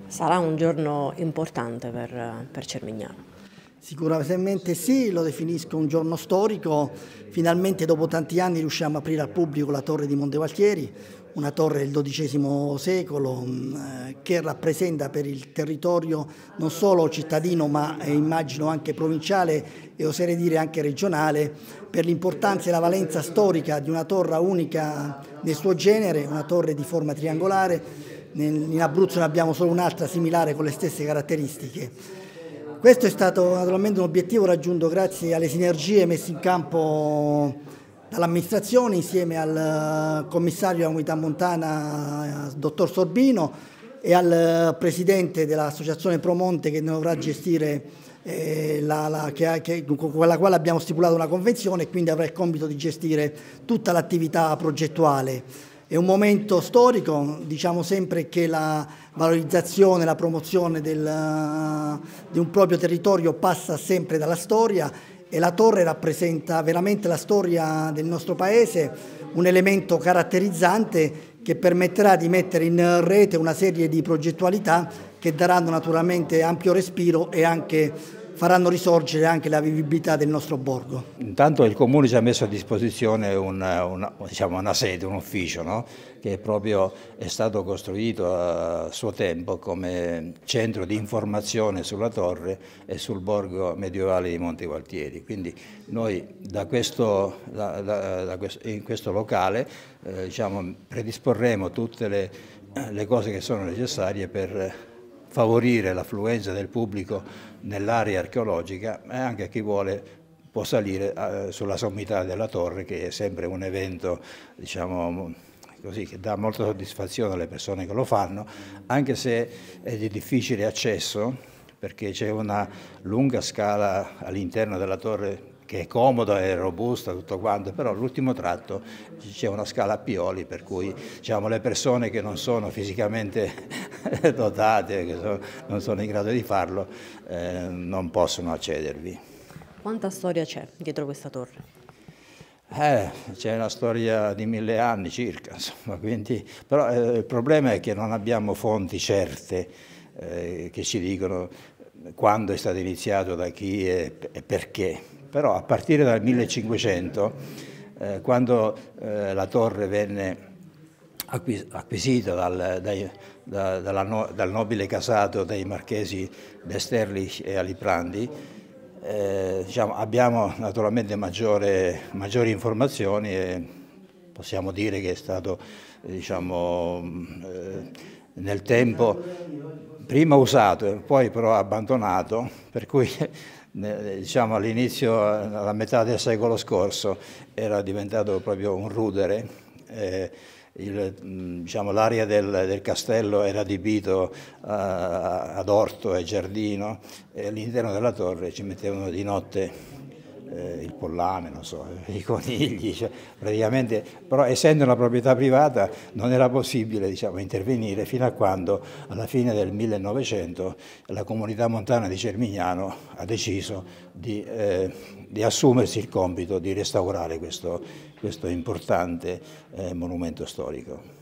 Sarà un giorno importante per Cermignano. Sicuramente sì, lo definisco un giorno storico. Finalmente dopo tanti anni riusciamo a aprire al pubblico la torre di Montevalchieri, una torre del XII secolo che rappresenta per il territorio non solo cittadino ma immagino anche provinciale e oserei dire anche regionale, per l'importanza e la valenza storica di una torre unica nel suo genere, una torre di forma triangolare. In Abruzzo ne abbiamo solo un'altra similare con le stesse caratteristiche. Questo è stato naturalmente un obiettivo raggiunto grazie alle sinergie messe in campo dall'amministrazione insieme al commissario della Comunità Montana, dottor Sorbino, e al presidente dell'associazione Promonte che dovrà gestire, con la quale abbiamo stipulato una convenzione e quindi avrà il compito di gestire tutta l'attività progettuale. È un momento storico, diciamo sempre che la valorizzazione, la promozione di un proprio territorio passa sempre dalla storia e la torre rappresenta veramente la storia del nostro paese, un elemento caratterizzante che permetterà di mettere in rete una serie di progettualità che daranno naturalmente ampio respiro e anche faranno risorgere anche la vivibilità del nostro borgo. Intanto il Comune ci ha messo a disposizione una sede, un ufficio, no? Che proprio è stato costruito a suo tempo come centro di informazione sulla torre e sul borgo medievale di Montevalchieri. Quindi noi in questo locale predisporremo tutte le cose che sono necessarie per favorire l'affluenza del pubblico nell'area archeologica e anche a chi vuole può salire sulla sommità della torre, che è sempre un evento così, che dà molta soddisfazione alle persone che lo fanno, anche se è di difficile accesso perché c'è una lunga scala all'interno della torre che è comoda e robusta, tutto quanto, però all'ultimo tratto c'è una scala a pioli, per cui le persone che non sono fisicamente dotate, che non sono in grado di farlo, non possono accedervi. Quanta storia c'è dietro questa torre? C'è una storia di 1000 anni circa, insomma, però il problema è che non abbiamo fonti certe che ci dicono quando è stato iniziato, da chi e perché. Però a partire dal 1500, quando la torre venne acquisita dal nobile casato dei marchesi d'Esterlich e Aliprandi, abbiamo naturalmente maggiori informazioni e possiamo dire che è stato nel tempo prima usato e poi però abbandonato, per cui all'inizio, alla metà del secolo scorso, era diventato proprio un rudere. L'area del castello era adibito ad orto e giardino e all'interno della torre ci mettevano di notte il pollame, non so, i conigli, praticamente, però essendo una proprietà privata non era possibile intervenire fino a quando alla fine del 1900 la Comunità Montana di Cermignano ha deciso di assumersi il compito di restaurare questo importante monumento storico.